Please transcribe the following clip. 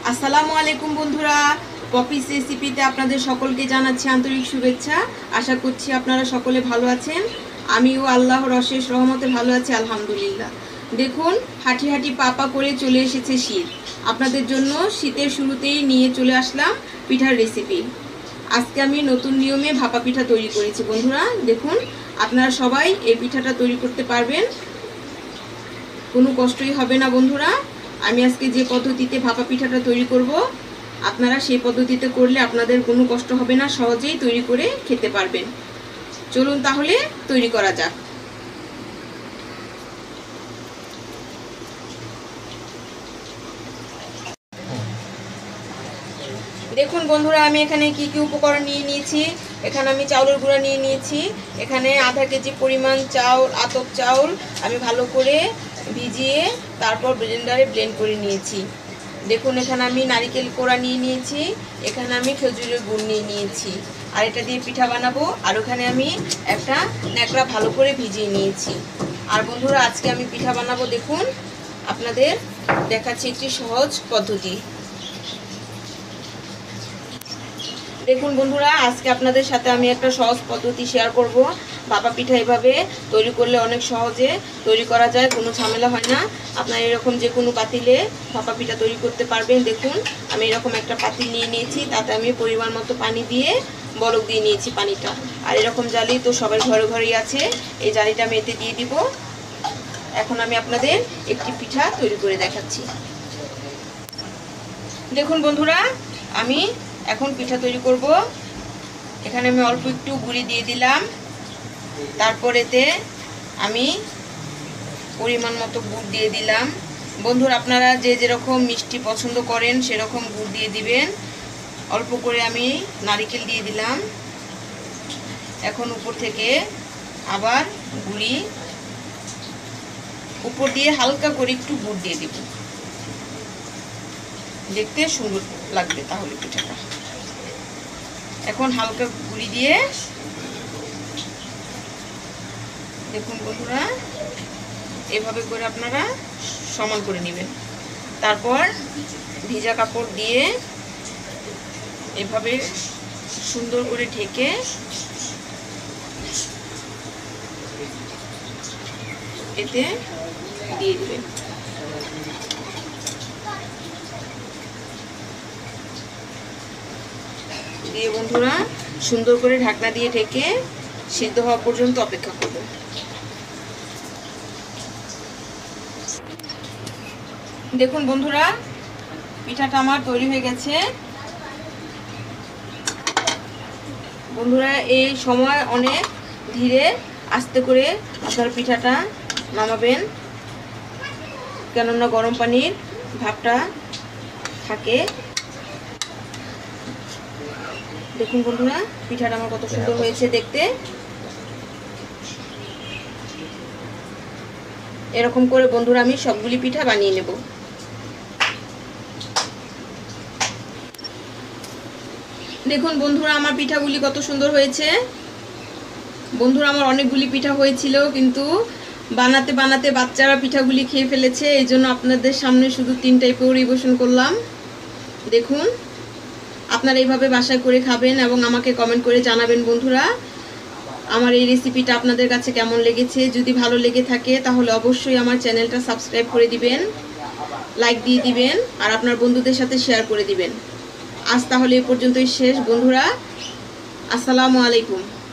আসসালামু আলাইকুম বন্ধুরা, পপিস রেসিপিতে আপনাদের সকলকে জানাচ্ছি আন্তরিক শুভেচ্ছা। আশা করছি আপনারা সকলে ভালো আছেন। আমিও আল্লাহর অশেষ রহমতে ভালো আছি আলহামদুলিল্লাহ। দেখুন, হাঁটি হাঁটি পাপা করে চলে এসেছে শীত। আপনাদের জন্য শীতের শুরুতেই নিয়ে চলে আসলাম পিঠার রেসিপি। আজকে আমি নতুন নিয়মে ভাপা পিঠা তৈরি করেছি বন্ধুরা। দেখুন, আপনারা সবাই এই পিঠাটা তৈরি করতে পারবেন, কোনো কষ্টই হবে না বন্ধুরা। আমি আজকে যে পদ্ধতিতে ভাপা পিঠাটা তৈরি করব, আপনারা সেই পদ্ধতিতে করলে আপনাদের কোনো কষ্ট হবে না, সহজেই তৈরি করে খেতে পারবেন। চলুন তাহলে তৈরি করা যাক। দেখুন বন্ধুরা, আমি এখানে কি কি উপকরণ নিয়ে নিয়েছি। এখানে আমি চাউলের গুঁড়া নিয়ে নিয়েছি। এখানে আধা কেজি পরিমাণ চাউল, আতপ চাউল আমি ভালো করে ভিজিয়ে তারপর ব্লেন্ডারে ব্লেন্ড করে নিয়েছি। দেখুন, এখানে আমি নারকেল কোড়া নিয়ে নিয়েছি। এখানে আমি খেজুরের গুড় নিয়ে নিয়েছি, আর এটা দিয়ে পিঠা বানাবো। আর ওখানে আমি একটা ন্যাকড়া ভালো করে ভিজিয়ে নিয়েছি। আর বন্ধুরা, আজকে আমি পিঠা বানাবো। দেখুন, আপনাদের দেখাচ্ছি একটি সহজ পদ্ধতি। দেখুন বন্ধুরা, আজকে আপনাদের সাথে আমি একটা সহজ পদ্ধতি শেয়ার করব। ভাপা পিঠা এভাবে তৈরি করলে অনেক সহজে তৈরি করা যায়, কোনো ঝামেলা হয় না। আপনারা এরকম যে কোনো পাতিলে ভাপা পিঠা তৈরি করতে পারবেন। দেখুন, আমি এরকম একটা পাতিল নিয়ে নিয়েছি, তাতে আমি পরিমাণ মতো পানি দিয়ে বলক দিয়ে নিয়েছি পানিটা। আর এরকম জালি তো সবার ঘরে ঘরেই আছে, এই জালিটা আমি এতে দিয়ে দিব। এখন আমি আপনাদের একটি পিঠা তৈরি করে দেখাচ্ছি। দেখুন বন্ধুরা, আমি এখন পিঠা তৈরি করব। এখানে আমি অল্প একটু গুঁড়ি দিয়ে দিলাম, তারপর এতে আমি পরিমাণ মতো গুড় দিয়ে দিলাম। বন্ধুরা, আপনারা যে যেরকম মিষ্টি পছন্দ করেন সেরকম গুড় দিয়ে দিবেন। অল্প করে আমি নারকেল দিয়ে দিলাম। এখন উপর থেকে আবার গুঁড়ি, উপর দিয়ে হালকা করে একটু গুড় দিয়ে দিব, দেখতে সুন্দর লাগবে তাহলে পিঠাটা। এখন হালকা গুঁড়ি দিয়ে দেখুন বন্ধুরা, এভাবে করে আপনারা সমান করে নেবেন। তারপর ভিজা কাপড় দিয়ে এভাবে সুন্দর করে ঢেকে এতে দিয়ে দিবেন। দিয়ে বন্ধুরা সুন্দর করে ঢাকনা দিয়ে ঢেকে সিদ্ধ হওয়া পর্যন্ত অপেক্ষা করব। দেখুন বন্ধুরা, পিঠাটা আমার তৈরি হয়ে গেছে। বন্ধুরা, এই সময় অনেক ধীরে আস্তে করে আপনার পিঠাটা নামাবেন, কেননা গরম পানির ভাপটা থাকে। দেখুন বন্ধুরা, পিঠাটা আমার কত সুন্দর হয়েছে দেখতে। এরকম করে বন্ধুরা আমি সবগুলি পিঠা বানিয়ে নেব। দেখুন বন্ধুরা, আমার পিঠাগুলি কত সুন্দর হয়েছে। বন্ধুরা, আমার অনেকগুলি পিঠা হয়েছিল, কিন্তু বানাতে বানাতে বাচ্চারা পিঠাগুলি খেয়ে ফেলেছে। এই জন্য আপনাদের সামনে শুধু 3টাই পরিবেশন করলাম। দেখুন, আপনারা এইভাবে বাসায় করে খাবেন এবং আমাকে কমেন্ট করে জানাবেন বন্ধুরা আমার এই রেসিপিটা আপনাদের কাছে কেমন লেগেছে। যদি ভালো লেগে থাকে তাহলে অবশ্যই আমার চ্যানেলটা সাবস্ক্রাইব করে দিবেন, লাইক দিয়ে দিবেন, আর আপনার বন্ধুদের সাথে শেয়ার করে দিবেন। আজ তাহলে এ পর্যন্তই শেষ বন্ধুরা। আসসালামু আলাইকুম।